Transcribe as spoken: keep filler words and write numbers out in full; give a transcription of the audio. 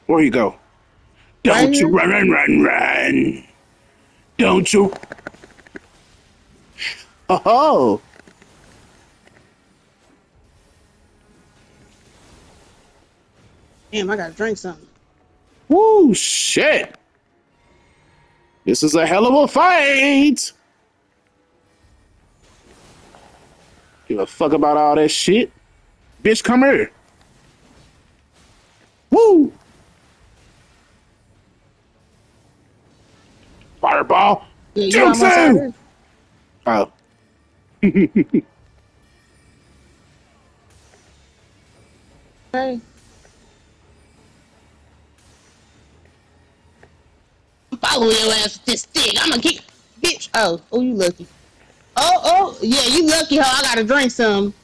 Where you go? Right Don't you here? run, run, run, run. Don't you? Oh. Damn, I gotta drink something. Woo, shit. This is a hell of a fight. Give a fuck about all that shit. Bitch, come here. Woo. Fireball. Yeah, you on my side Jutsu. here? Oh. Hey. Follow your ass with this stick. I'm gonna kick, bitch. Oh, oh, you lucky. Oh, oh, yeah, you lucky, hoe. I gotta drink some.